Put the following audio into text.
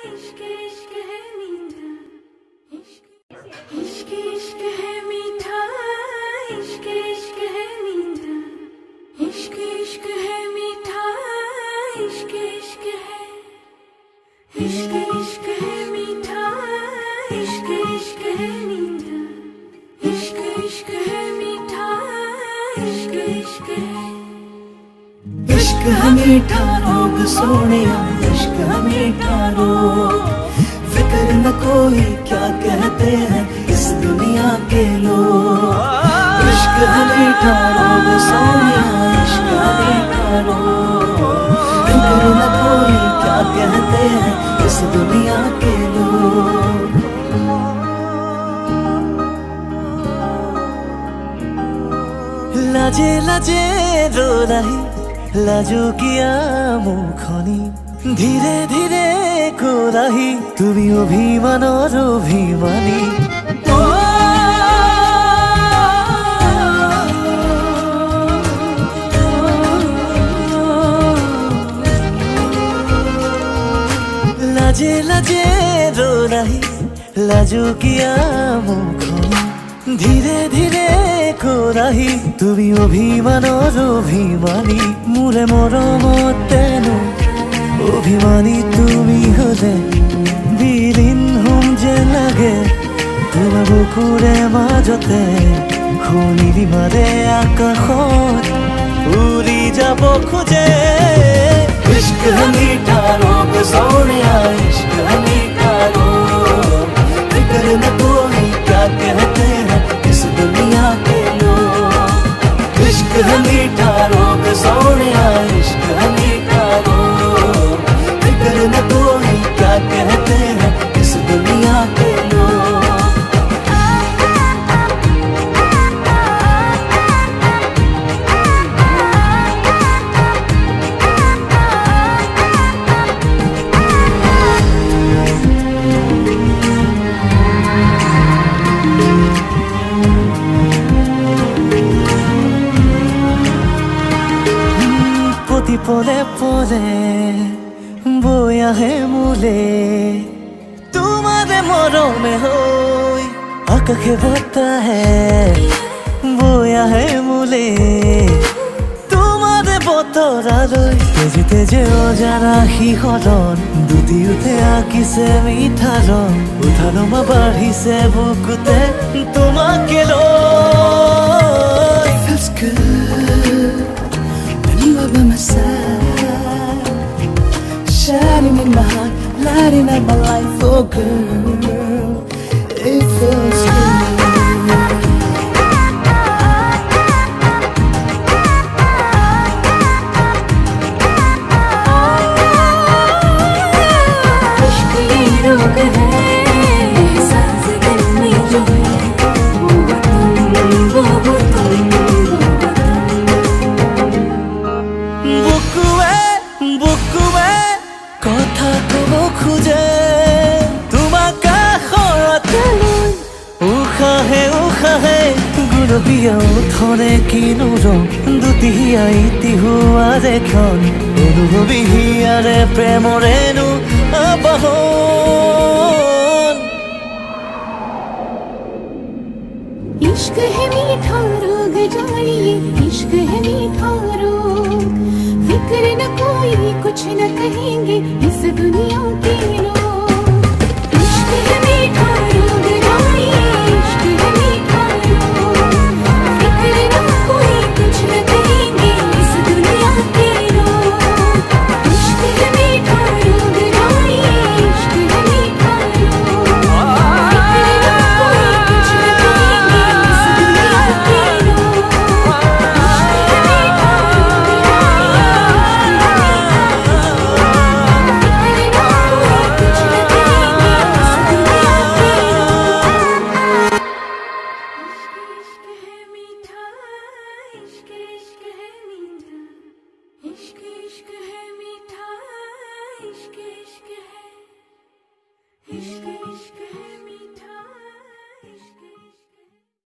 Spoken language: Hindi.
इश्क इश्क है मीठा, इश्क इश्क है मीठा, इश्क इश्क है मीठा, इश्क इश्क है मीठा, इश्क इश्क है, इश्क इश्क है मीठा, इश्क इश्क है मीठा, इश्क इश्क है मीठा, इश्क इश्क है। इश्क है मीठा रोग सोनिया, इश्क है मीठा रोग, फिक्र न कोई क्या कहते हैं इस दुनिया के लोग। इश्क है मीठा रोग सोनिया, इश्क है मीठा रोग, फिक्र न कोई क्या कहते हैं इस दुनिया के लोग। लाजे लाजे रो रही लाजो किया मुखनी, धीरे धीरे कोराही তুমি অভিমানৰ অভিমানী। লাজে লাজে रो रही লাজো কিয়া মুখনি, ধীরে ধীরে কোরাহি তুমি অভিমানৰ অভিমানী। মোৰে মৰমতেনো অভিমানী তুমি হলে বিলীন হম যে লাগে, তোমাৰ বুকুৰে মাজতে খনিৰি মাৰে আকাশত উৰি যাব খোজে। इश्क है मीठा रोग सोनिया, इश्क है मीठा रोग, फिक्र न कोई क्या कहते हैं इस दुनिया के लोग। इश्क है मीठा रोग सोनिया, इश्क है मीठा रोग, फिक्र न कोई क्या कहते हैं इस दुनिया के लोग। পলে পলে বৈ আহে মোলে তোমাৰে মৰমে হৈ, আকাশে বতাহে বৈ আহে মোলে তোমাৰে বতৰালৈ। তেজে তেজে অজানা শিহৰণ দুটি উঠে আঁকিছে মিঠা ৰং, উঠানমা বাঢ়িছে বুকুতে তোমাকে লৈ। Feels good when you are by my side, shining in my heart, lighting up my life, oh girl, it feels good. গুলপীয়া উঠনে কিনো ৰং, দুটি আইতি হোৱাৰে ক্ষণ, অনুভৱী হিয়াৰে প্ৰেমৰেনো আবাহন। इश्क है मीठा रोग जानिए, इश्क है मीठा रोग, फिक्र न कोई कुछ न कहेंगे इस दुनिया के लोग। इश्क है मीठा रोग जानिए, इश्क है मीठा रोग, फिक्र न कोई कुछ न कहेंगे इस दुनिया के लोग। इश्क है मीठा रोग जानिए, इश्क है मीठा रोग, फिक्र न कोई कुछ न कहेंगे इस दुनिया के लोग। इश्क है